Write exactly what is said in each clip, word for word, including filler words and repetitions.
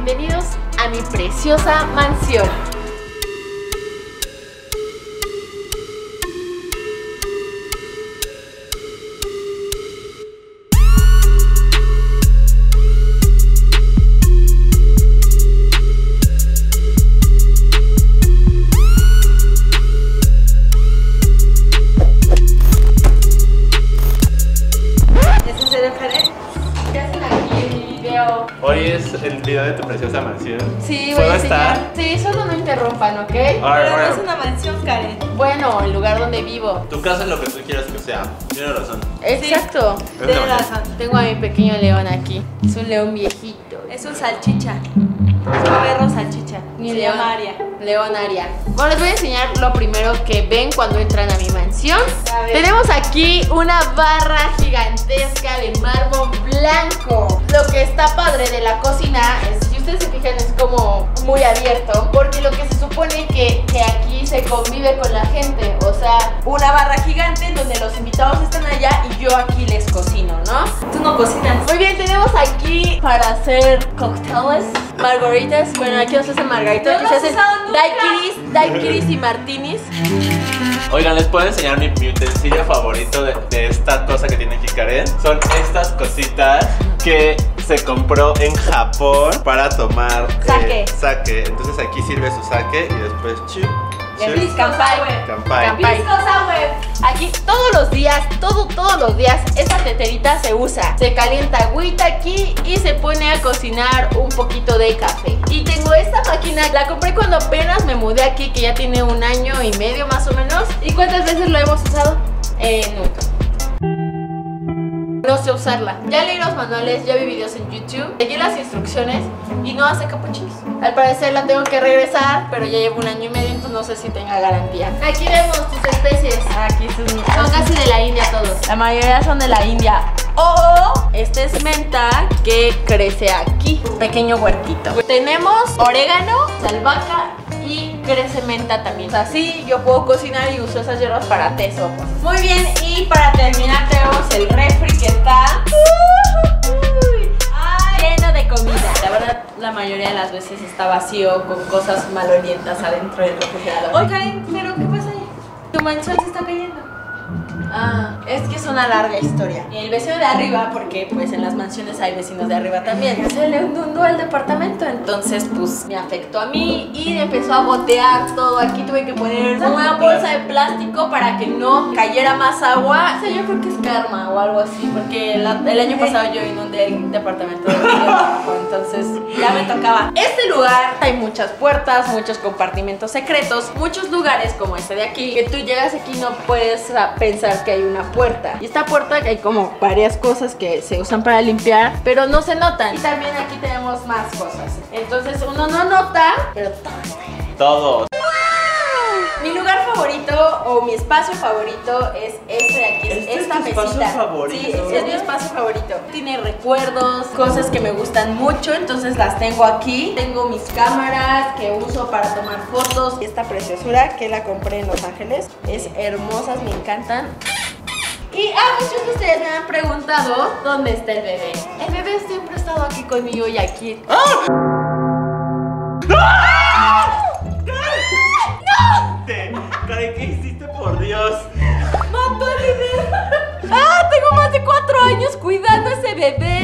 bienvenidos a mi preciosa mansión. Hoy es el video de tu preciosa mansión. Sí, voy a enseñar. Sí, solo no interrumpan, ¿ok? Pero no es una mansión, Karen. Bueno, el lugar donde vivo. Tu casa es lo que tú quieras que sea. Tienes razón. Exacto. Sí, tienes razón. Tengo a mi pequeño león aquí. Es un león viejito. Es un salchicha. Es un perro salchicha. Mi Se león. llama Aria. León Aria. Bueno, les voy a enseñar lo primero que ven cuando entran a mi mansión. A ver. Tenemos aquí una barra gigantesca de mármol blanco. Lo que está padre de la cocina es, si ustedes se fijan, es como muy abierto, porque lo que se supone que, que aquí se convive con la gente. O sea, una barra gigante en donde los invitados están allá y yo aquí les cocino, ¿no? Tú no cocinas. Muy bien, tenemos aquí para hacer cócteles, margaritas. Bueno, aquí no se hacen margaritas, No aquí lo se has hacen usado nunca. daiquiris, daiquiris y martinis. Oigan, les puedo enseñar mi, mi utensilio favorito de, de esta cosa que tiene aquí Karen. Son estas cositas que se compró en Japón para tomar Sake. eh, sake. Entonces aquí sirve su sake y después chu, chu, Kanpai. kanpai. Kanpai. Aquí todos los días, todo, todos los días, esta teterita se usa. Se calienta agüita aquí y se pone a cocinar un poquito de café. Y tengo esta máquina, la compré cuando apenas me mudé aquí, que ya tiene un año y medio más o menos. ¿Y cuántas veces lo hemos usado? Eh, nunca. No sé usarla. Ya leí los manuales, ya vi videos en YouTube, seguí las instrucciones y no hace capuchinos. Al parecer la tengo que regresar, pero ya llevo un año y medio, entonces no sé si tenga garantía. Aquí vemos tus especies. Aquí son, son casi de la India todos. La mayoría son de la India. O este es menta que crece aquí. Pequeño huertito. Tenemos orégano, albahaca y crece menta también. Así yo puedo cocinar y uso esas hierbas para té o cosas. Muy bien, y para terminar tenemos el refri que está lleno de comida. La verdad, la mayoría de las veces está vacío con cosas malolientas adentro del refrigerador. Oye, Karen, ¿pero qué pasa ahí? Tu mansión se está cayendo. Ah, es que es una larga historia. El vecino de arriba, porque pues en las mansiones hay vecinos de arriba también, se le inundó el departamento, entonces pues me afectó a mí y empezó a gotear todo. Aquí tuve que poner una bolsa de plástico para que no cayera más agua. O sea, yo creo que es karma o algo así, porque la, el año pasado yo inundé el departamento de abajo, entonces ya me tocaba. Este lugar hay muchas puertas, muchos compartimentos secretos, muchos lugares como este de aquí, que tú llegas aquí y no puedes pensar que hay una puerta. Y esta puerta hay como varias cosas que se usan para limpiar, pero no se notan. Y también aquí tenemos más cosas. Entonces uno no nota, pero todo. Todos. Mi lugar favorito o mi espacio favorito es este de aquí, es ¿Este esta es tu espacio mesita. favorito? Sí, es, es mi espacio favorito. Tiene recuerdos, cosas que me gustan mucho, entonces las tengo aquí. Tengo mis cámaras que uso para tomar fotos. Esta preciosura que la compré en Los Ángeles, es hermosas, me encantan. Y ah, muchos de ustedes me han preguntado dónde está el bebé. El bebé siempre ha estado aquí conmigo y aquí. Karen, ¿qué hiciste, por Dios? ¡Mató al bebé! ¡Ah! Tengo más de cuatro años cuidando a ese bebé.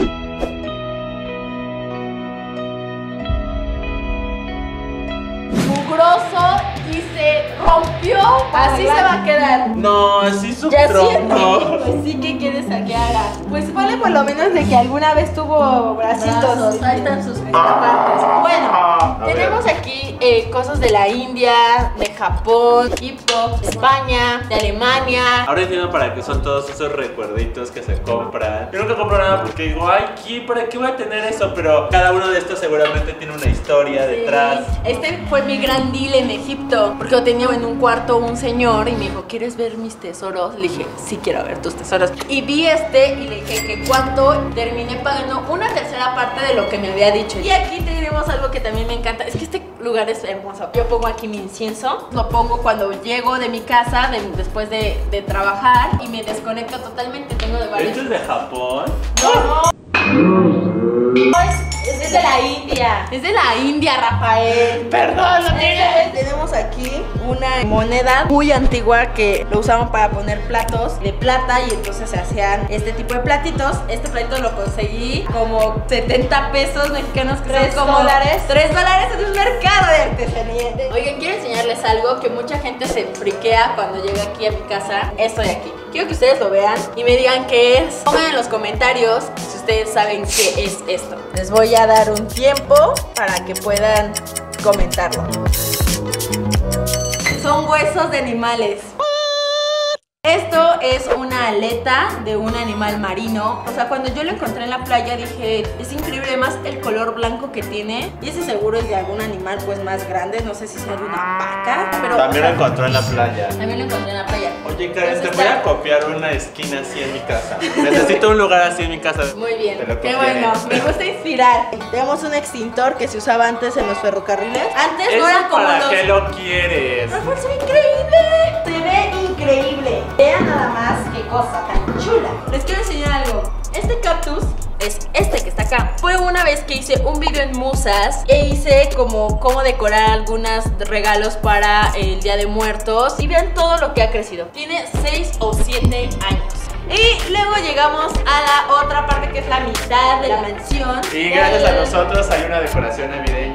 Mugroso y se rompió. Así se va a quedar. No, así su Ya tronco. siento. Pues sí, ¿qué quieres que haga? Pues vale por lo menos de que alguna vez tuvo bracitos. Brazos, ahí están sus partes. Bueno, A tenemos ver. aquí eh, cosas de la India, de Japón, hip hop, de España, de Alemania. Ahora entiendo para qué son todos esos recuerditos que se compran. Yo nunca compro nada porque digo, ay, ¿qué? ¿Para qué voy a tener eso? Pero cada uno de estos seguramente tiene una historia detrás. Sí. Este fue mi gran deal en Egipto, porque yo tenía en un cuarto un señor y me dijo, ¿quieres ver mis tesoros? Le dije, sí quiero ver tus tesoros. Y vi este y le dije que cuánto, terminé pagando una tercera parte de lo que me había dicho. Y aquí tenemos algo que también me encanta, es que este lugar es hermoso. Yo pongo aquí mi incienso, lo pongo cuando llego de mi casa de, después de, de trabajar y me desconecto totalmente. Tengo de varios. ¿Esto es de Japón? No, no. Es, es de Es de la India. Es de la India, Rafael. Perdón, no tiene. Tenemos aquí una moneda muy antigua que lo usaban para poner platos de plata y entonces se hacían este tipo de platitos. Este platito lo conseguí como setenta pesos mexicanos, que ¿Tres son como dólares? tres dólares en un mercado de artesanía. Oigan, quiero enseñarles algo que mucha gente se friquea cuando llega aquí a mi casa. Esto de aquí. Quiero que ustedes lo vean y me digan qué es. Pongan en los comentarios si ustedes saben qué es esto. Les voy a dar un tiempo para que puedan comentarlo. Son huesos de animales. Esto es una aleta de un animal marino. O sea, cuando yo lo encontré en la playa dije, es increíble, además el color blanco que tiene. Y ese seguro es de algún animal pues más grande. No sé si sea de una vaca, pero También o lo sea, encontró en la playa. También lo encontré en la playa. Oye, Karen, te Entonces voy está- a copiar una esquina así en mi casa. Necesito un lugar así en mi casa. Muy bien, Te lo qué copiaré. bueno, me gusta inspirar. Tenemos un extintor que se usaba antes en los ferrocarriles. Antes no ¿Eso eran como para los... qué lo quieres? Rafael, se ve increíble. Se ve increíble. Vean nada más qué cosa tan chula. Les quiero enseñar algo. Este cactus es este que está acá. Fue una vez que hice un video en Musas e hice como cómo decorar algunos regalos para el Día de Muertos. Y vean todo lo que ha crecido. Tiene seis o siete años. Y luego llegamos a la otra parte que es la mitad de la mansión. Y gracias a nosotros hay una decoración navideña.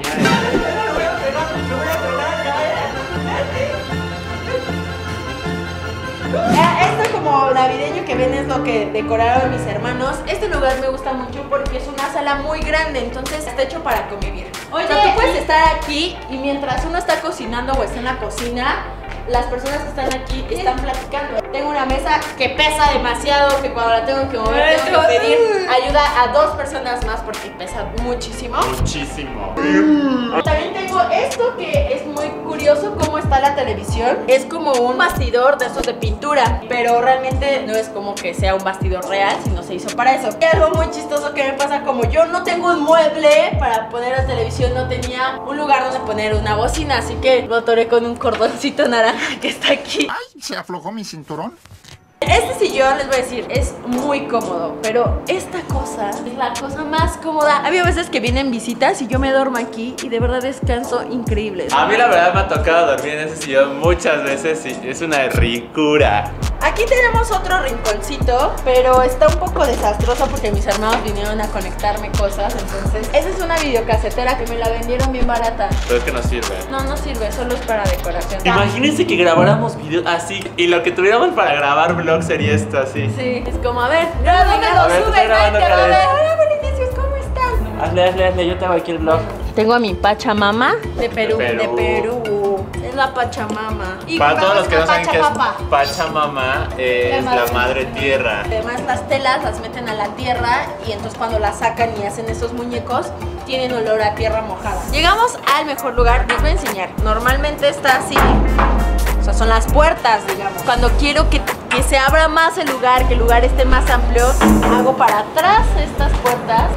Esto como navideño que ven es lo que decoraron mis hermanos. Este lugar me gusta mucho porque es una sala muy grande, entonces está hecho para convivir. Oye, o sea, tú puedes y- estar aquí y mientras uno está cocinando o está en la cocina, las personas que están aquí están platicando. Tengo una mesa que pesa demasiado, que cuando la tengo que mover tengo que pedir ayuda a dos personas más porque pesa muchísimo. Muchísimo. También tengo esto que es muy curioso cómo está la televisión. Es como un bastidor de esos de pintura, pero realmente no es como que sea un bastidor real, sino se hizo para eso. Y algo muy chistoso que me pasa, como yo no tengo un mueble para poner la televisión, no tenía un lugar donde poner una bocina, así que lo atoré con un cordoncito naranja que está aquí. Ay, se aflojó mi cinturón. Este sillón, les voy a decir, es muy cómodo, pero esta cosa es la cosa más cómoda. Había veces que vienen visitas y yo me duermo aquí y de verdad descanso increíble. A mí la verdad me ha tocado dormir en ese sillón muchas veces y es una ricura. Aquí tenemos otro rinconcito, pero está un poco desastroso porque mis hermanos vinieron a conectarme cosas. Entonces, esa es una videocasetera que me la vendieron bien barata. Pero es que no sirve. No, no sirve, solo es para decoración. Imagínense que grabáramos videos así y lo que tuviéramos para grabar vlog sería esto así. Sí, es como, a ver, ¿dónde A lo ver, suben? estoy grabando, Ay, te va a Karen. ver. Hola, bonitísimos, ¿cómo están? Hazle, hazle, hazle, yo te hago aquí el vlog. Tengo a mi Pachamama de Perú. De Perú. De Perú. Es la Pachamama. Y Para todos los que no una saben qué es Pachapapa. Pachamama, eh, La es madre. la madre tierra. Además las telas las meten a la tierra y entonces cuando las sacan y hacen esos muñecos tienen olor a tierra mojada. Llegamos al mejor lugar, les voy a enseñar. Normalmente está así, o sea, son las puertas, digamos. Cuando quiero que, que se abra más el lugar, que el lugar esté más amplio, hago para atrás estas puertas.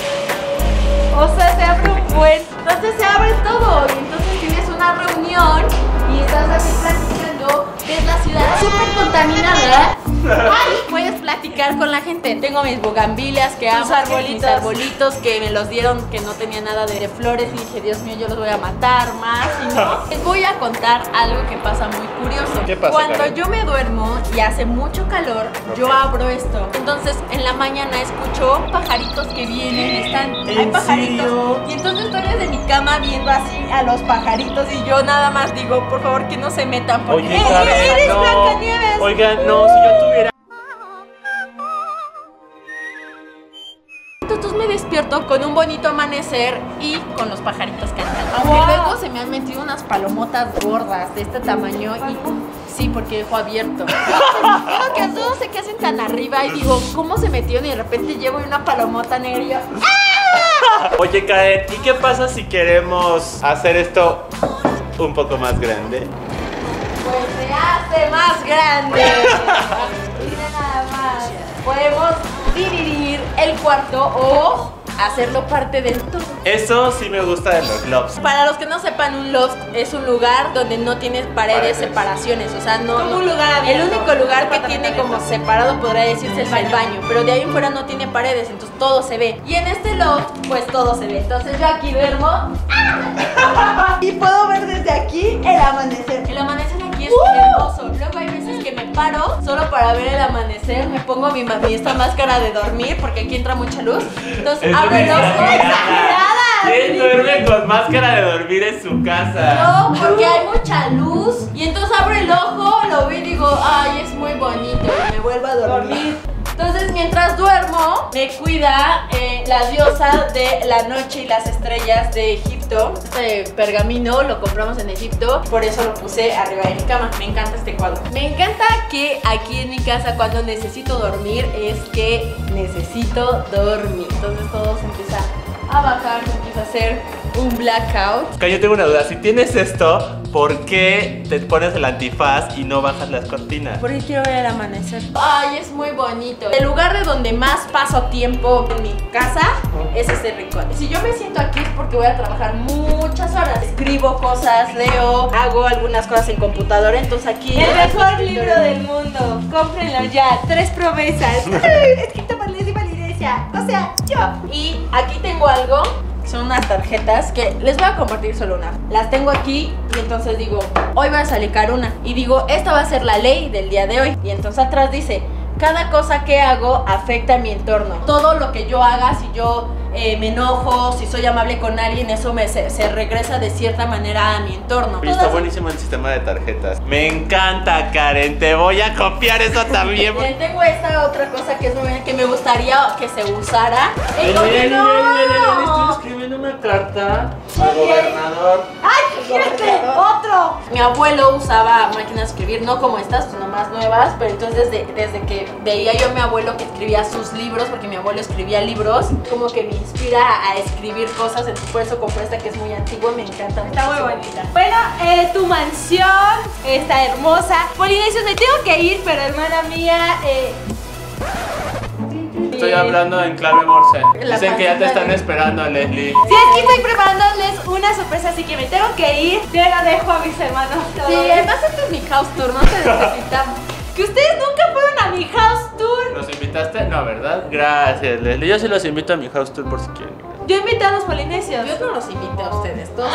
O sea, se abre un buen, entonces se abre todo y entonces tienes una reunión y estás así platicando, ves la ciudad súper contaminada. Ay, puedes platicar con la gente. Tengo mis bugambilias que amo, Tus arbolitos. mis arbolitos que me los dieron que no tenía nada de flores y dije, Dios mío, yo los voy a matar más. Y no, les voy a contar algo que pasa muy curioso. ¿Qué pasa, Cuando Karen? yo me duermo y hace mucho calor, yo Ok. abro esto. Entonces en la mañana escucho pajaritos que vienen y están. ¿En Hay pajaritos. serio? Y entonces estoy desde mi cama viendo así a los pajaritos y yo nada más digo, por favor que no se metan porque Oye, ¡Eh, Karen, eres no. Blancanieves! Oigan, no, si yo tuviera. Entonces me despierto con un bonito amanecer y con los pajaritos cantando. Aunque Wow. luego se me han metido unas palomotas gordas de este tamaño y sí, porque dejo abierto. Creo que a todos se que hacen tan arriba y digo, ¿cómo se metieron? Y de repente llevo una palomota negra y yo, Oye, Karen, ¿y qué pasa si queremos hacer esto un poco más grande? pues se hace más grande. Mira nada más. Podemos dividir el cuarto o hacerlo parte del todo. Eso sí me gusta de los lofts. Para los que no sepan, un loft es un lugar donde no tienes paredes, Paredes. separaciones, o sea, no, Como no- un lugar el abierto. único lugar que Apartamento tiene abierto. como separado podría decirse es el baño, pero de ahí en fuera no tiene paredes, entonces todo se ve. Y en este loft, pues todo se ve. Entonces yo aquí duermo y puedo ver desde aquí el amanecer. El amanecer aquí es hermoso. Luego hay veces que me paro solo para ver el amanecer, me pongo mi, mi esta máscara de dormir porque aquí entra mucha luz. Entonces Es abro el ojo. exagerada. ¿Quién duerme con máscara de dormir en su casa? No, porque hay mucha luz. Y entonces abro el ojo, lo veo y digo, ay, es muy bonito. Y me vuelvo a dormir. Entonces, mientras duermo, me cuida eh, la diosa de la noche y las estrellas de Egipto. Este pergamino lo compramos en Egipto, por eso lo puse arriba de mi cama. Me encanta este cuadro. Me encanta que aquí en mi casa, cuando necesito dormir, es que necesito dormir. Entonces todo se empieza a bajar, se empieza a hacer un blackout. Acá yo tengo una duda, si tienes esto, ¿por qué te pones el antifaz y no bajas las cortinas? Porque quiero ver el amanecer. Ay, es muy bonito. El lugar de donde más paso tiempo en mi casa es este rincón. Si yo me siento aquí es porque voy a trabajar muchas horas. Escribo cosas, leo, hago algunas cosas en computadora. Entonces aquí... El mejor libro del mundo. Cómprenlo ya. Tres promesas. Escrito por Leslie Validencia. O sea, yo. Y aquí tengo algo. Son unas tarjetas que les voy a compartir solo una. Las tengo aquí y entonces digo, hoy voy a sacar una. Y digo, esta va a ser la ley del día de hoy. Y entonces atrás dice, cada cosa que hago afecta a mi entorno. Todo lo que yo haga, si yo eh, me enojo, si soy amable con alguien, eso me, se, se regresa de cierta manera a mi entorno. Oye, está Todas- buenísimo el sistema de tarjetas. Me encanta, Karen. Te voy a copiar eso también. Eh, tengo esta otra cosa que es muy buena, que me gustaría que se usara. ¡Eh, Ven, oye, ven, no! ven, ven, ven, estoy escribiendo una carta al gobernador. ¡Ay, fíjate! ¡Otro! Mi abuelo usaba máquinas de escribir, no como estas, pues nomás nuevas, pero entonces desde, desde que veía yo a mi abuelo que escribía sus libros, porque mi abuelo escribía libros, como que me inspira a escribir cosas, entonces por eso compré esta que es muy antigua, me encanta. Está muy muchísimo. bonita. Bueno, eh, tu mansión está hermosa. Polinesios, me tengo que ir, pero hermana mía, eh, Estoy hablando en clave morse. La Dicen que ya te pasita están de- esperando, Leslie. si es que estoy preparándoles una sorpresa, así que me tengo que ir. Yo lo dejo a mis hermanos. Sí, además este es mi house tour, no te necesitamos. Que ustedes nunca fueron a mi house tour. ¿Los invitaste? No, ¿verdad? Gracias, Leslie. Yo sí los invito a mi house tour por si quieren. Yo invité a los polinesios. Yo no los invité a ustedes, todos.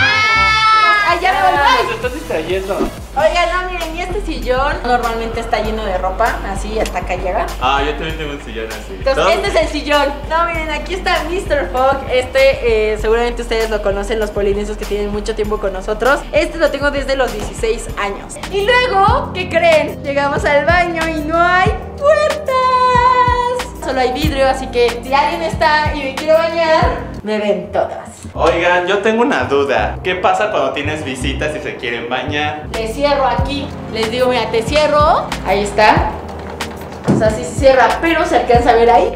¡Ay, ya me voy! Ah, ¡Ay! te estás distrayendo. Oigan, no, miren, y este sillón normalmente está lleno de ropa, así hasta acá llega. Ah, yo también tengo un sillón así. Entonces, Todos- este es el sillón. No, miren, aquí está mister Fogg. Este, eh, seguramente ustedes lo conocen, los polinesios que tienen mucho tiempo con nosotros. Este lo tengo desde los dieciséis años. Y luego, ¿qué creen? Llegamos al baño y no hay puertas. Solo hay vidrio, así que si alguien está y me quiero bañar, me ven todas. Oigan, yo tengo una duda. ¿Qué pasa cuando tienes visitas y se quieren bañar? Le cierro aquí. Les digo, mira, te cierro. Ahí está. O sea, sí se cierra, pero se alcanza a ver ahí.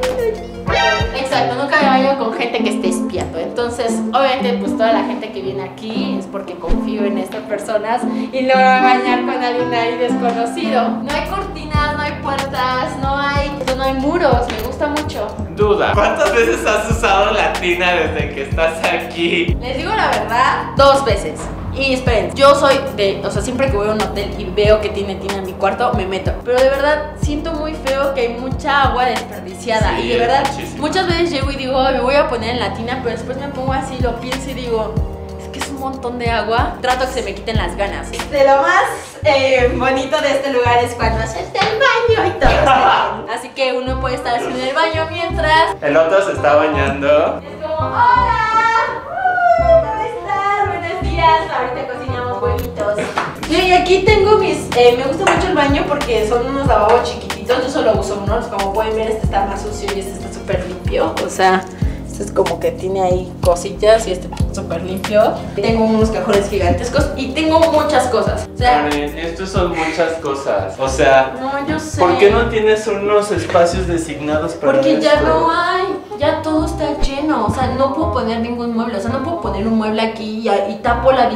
Exacto, nunca me baño con gente que esté espiando. Entonces, obviamente, pues toda la gente que viene aquí es porque confío en estas personas y no me voy a bañar con alguien ahí desconocido. No hay cortinas, no hay puertas, no hay, no hay muros. Me gusta mucho. Duda. ¿Cuántas veces has usado la tina desde que estás aquí? Les digo la verdad, dos veces. Y esperen, yo soy de, o sea, siempre que voy a un hotel y veo que tiene tina en mi cuarto, me meto. Pero de verdad, siento muy feo que hay mucha agua desperdiciada. Sí, y de verdad, muchísimo. muchas veces llego y digo, "Ay, me voy a poner en la tina", pero después me pongo así, lo pienso y digo, es que es un montón de agua. Trato que se me quiten las ganas. De lo más eh, bonito de este lugar es cuando haces el baño y todo está bien. Así que uno puede estar haciendo el baño mientras. El otro se está bañando. Es como, hola, uh, ¿cómo estás? Buenos días, ahorita cocinamos huevitos. Y aquí tengo mis, eh, me gusta mucho el baño porque son unos lavabos chiquititos, yo solo uso unos, como pueden ver este está más sucio y este está súper limpio, o sea, este es como que tiene ahí cosillas y este súper limpio. Tengo unos cajones gigantescos y tengo muchas cosas, o sea, Karen, estos son muchas cosas. O sea, no, yo sé. ¿por qué no tienes unos espacios designados para Porque ya esto? no hay, ya todo está lleno, o sea, no puedo poner ningún mueble, o sea, no puedo poner un mueble aquí y, y tapo la visibilidad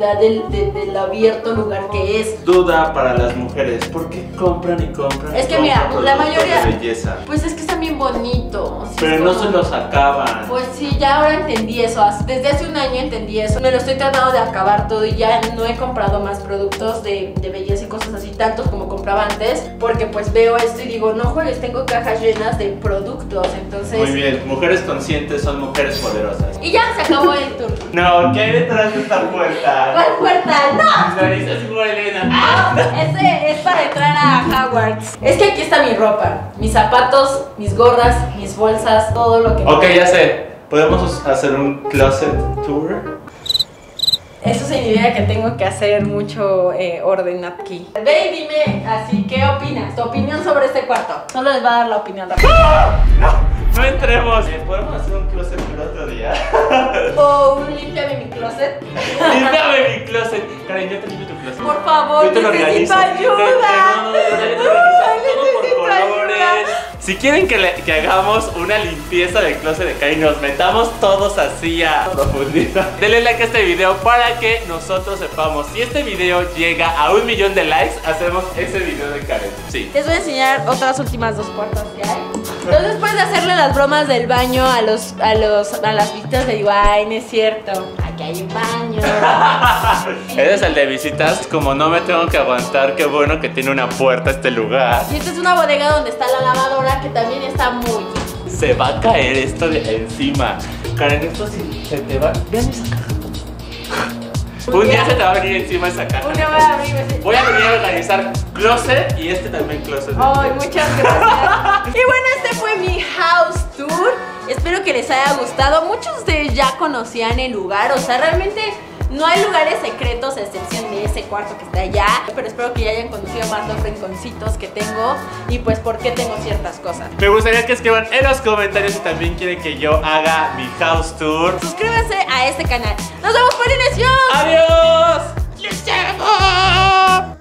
seguridad del, de, del abierto lugar que es. Duda para las mujeres, ¿por qué compran y compran? Es que y mira, compran la productos mayoría- de belleza? Pues es que están bien bonitos. sí, Pero es no como- se los acaban. Pues sí, ya ahora entendí eso. Desde hace un año entendí eso. Me lo estoy tratando de acabar todo y ya no he comprado más productos de, de belleza y cosas así, tantos como compraba antes. Porque pues veo esto y digo, no juegues, tengo cajas llenas de productos. Entonces. Muy bien, mujeres conscientes son mujeres poderosas. Y ya se acabó el tour. No, ¿qué hay detrás de esta puerta? ¿Cuál puerta? ¡No! Mis narices como Elena. Ah, ese es para entrar a Hogwarts. Es que aquí está mi ropa, mis zapatos, mis gorras, mis bolsas, todo lo que. Ok, ya sé. ¿Podemos hacer un closet tour? Eso significa que tengo que hacer mucho eh, orden aquí. Ve y dime así, ¿qué opinas? Tu opinión sobre este cuarto. Solo les va a dar la opinión rápida. No entremos. ¿Podemos hacer un closet tour otro día? O un límpiame mi closet. Límpiame mi closet. Karen, yo te limpio tu closet. Por favor, Yo te lo necesito organizo. ayuda. Te- te- no, no, no, ya te organizo todo por Necesito colores. ayuda. Si quieren que, le- que hagamos una limpieza del closet de Karen, nos metamos todos así a profundidad. Denle like a este video para que nosotros sepamos. Si este video llega a un millón de likes, hacemos ese video de Karen. Sí. Les voy a enseñar otras últimas dos puertas que hay. Entonces, después de hacerle las bromas del baño a los a los a las visitas, le digo, ay, no es cierto, aquí hay un baño. Ese es el de visitas. Como no me tengo que aguantar, qué bueno que tiene una puerta este lugar. Y esta es una bodega donde está la lavadora, que también está muy. Se va a caer esto de encima. Karen, esto sí se te va. Vean esa caja. Un día se te va a venir encima esa caja. Una voy a abrir. me- Voy a venir a organizar closet y este también closet. Ay, muchas gracias. Y bueno, este fue mi house tour. Espero que les haya gustado. Muchos de ustedes ya conocían el lugar. O sea, realmente no hay lugares secretos a excepción de ese cuarto que está allá. Pero espero que ya hayan conocido más los rinconcitos que tengo y pues por qué tengo ciertas cosas. Me gustaría que escriban en los comentarios si también quieren que yo haga mi house tour. Suscríbanse a este canal. Nos vemos por inicio. ¡Adiós! ¡Les amo!